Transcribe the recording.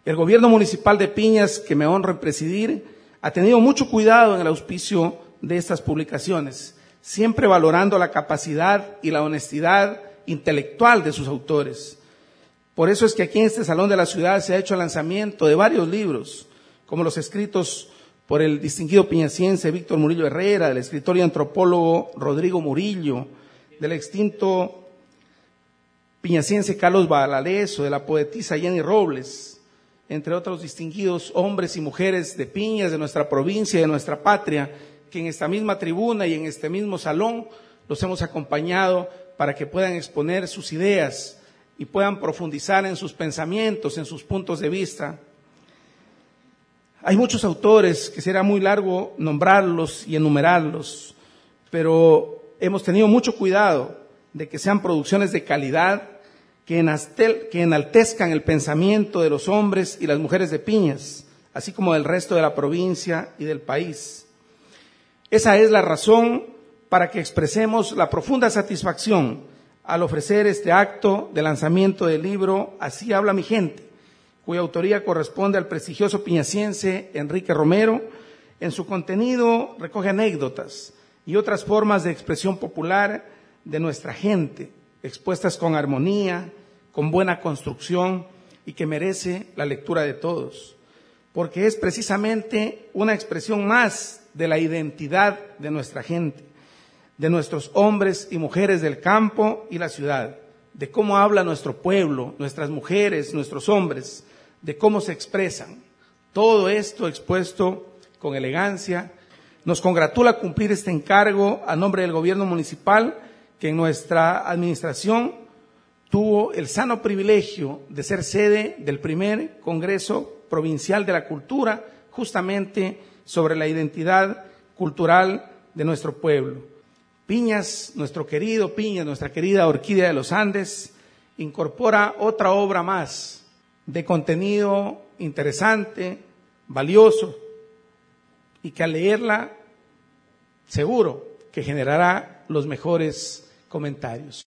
El gobierno municipal de Piñas, que me honro en presidir, ha tenido mucho cuidado en el auspicio de estas publicaciones, siempre valorando la capacidad y la honestidad intelectual de sus autores. Por eso es que aquí en este Salón de la Ciudad se ha hecho el lanzamiento de varios libros, como los escritos por el distinguido piñaciense Víctor Murillo Herrera, del escritor y antropólogo Rodrigo Murillo, del extinto piñaciense Carlos Valareso, de la poetisa Jenny Robles, entre otros distinguidos hombres y mujeres de Piñas, de nuestra provincia y de nuestra patria, que en esta misma tribuna y en este mismo salón los hemos acompañado para que puedan exponer sus ideas y puedan profundizar en sus pensamientos, en sus puntos de vista. Hay muchos autores que será muy largo nombrarlos y enumerarlos, pero hemos tenido mucho cuidado de que sean producciones de calidad que enaltezcan el pensamiento de los hombres y las mujeres de Piñas, así como del resto de la provincia y del país. Esa es la razón para que expresemos la profunda satisfacción al ofrecer este acto de lanzamiento del libro Así habla mi gente, cuya autoría corresponde al prestigioso piñaciense Enrique Romero. En su contenido recoge anécdotas y otras formas de expresión popular de nuestra gente, expuestas con armonía, con buena construcción y que merece la lectura de todos, porque es precisamente una expresión más de la identidad de nuestra gente, de nuestros hombres y mujeres del campo y la ciudad, de cómo habla nuestro pueblo, nuestras mujeres, nuestros hombres, de cómo se expresan. Todo esto expuesto con elegancia. Nos congratula cumplir este encargo a nombre del gobierno municipal, que en nuestra administración tuvo el sano privilegio de ser sede del primer Congreso Provincial de la Cultura, justamente sobre la identidad cultural de nuestro pueblo. Piñas, nuestro querido Piñas, nuestra querida Orquídea de los Andes, incorpora otra obra más de contenido interesante, valioso, y que al leerla seguro que generará los mejores comentarios.